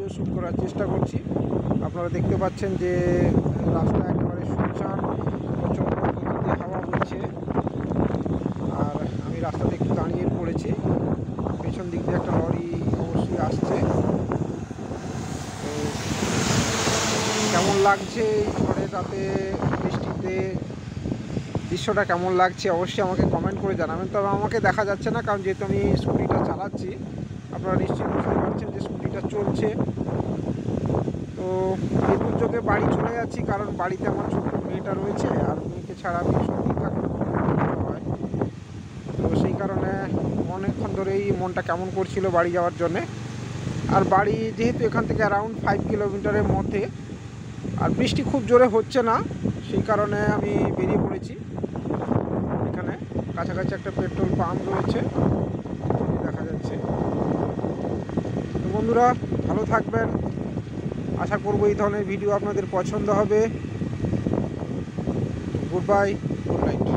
Shoot করার চেষ্টা করছি। আপনারা দেখতে পাচ্ছেন যে রাস্তা একেবারে শুনশান, প্রচণ্ড গতিতে হাওয়া বইছে। আর আমি রাস্তাতে একটু দাঁড়িয়ে পড়েছি, পেছন দিক দিয়ে একটা লরি অবশ্যই আসছে। তো কেমন লাগছে এই ঝড়ের রাতে বৃষ্টিতে, দৃশ্যটা কেমন লাগছে অবশ্যই আমাকে কমেন্ট করে জানাবেন। তবে আমাকে দেখা যাচ্ছে না, কারণ যেহেতু আমি স্কুটিটা চালাচ্ছি, আপনারা নিশ্চয়ই বুঝতে পারছেন যে স্কুটিটা চলছে। তো এই দুর্যোগে বাড়ি চলে যাচ্ছি, কারণ বাড়িতে আমার ছোট্ট মেয়েটা রয়েছে, আর মেয়েকে ছাড়া আমি সত্যি থাকতে হয়। তো সেই কারণে অনেকক্ষণ ধরেই মনটা কেমন করছিল বাড়ি যাওয়ার জন্যে। আর বাড়ি যেহেতু এখান থেকে অ্যারাউন্ড 5 কিলোমিটারের মধ্যে, আর বৃষ্টি খুব জোরে হচ্ছে না, সেই কারণে আমি বেরিয়ে পড়েছি। এখানে কাছাকাছি একটা পেট্রোল পাম্প রয়েছে, দেখা যাচ্ছে। তো বন্ধুরা, ভালো থাকবেন, আশা করব এই ধরনের ভিডিও আপনাদের পছন্দ হবে। Good bye, good night.